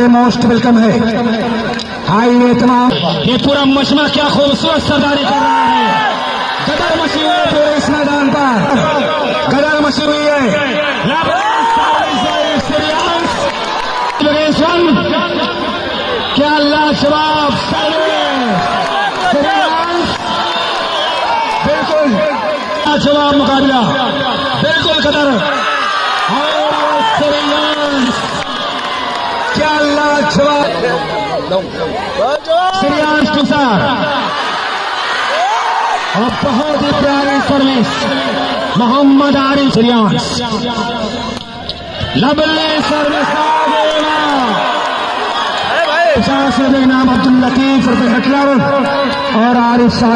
Most welcome है। हाई एहतमाम, ये पूरा मजमा क्या खूबसूरत सरदारी कर रहा है। गदर मची हुई है पूरे इस मैदान पर, गदर मची हुई है। क्या लाजवाब बिल्कुल लाजवाब मुकाबला, बिल्कुल कदर और क्या लाजवाब श्रेयांश तुषार और बहुत ही प्यारी service Mohammad Arif. Shreyansh lovely service नाम अब्दुल लतीफ हिटलर और आरिफ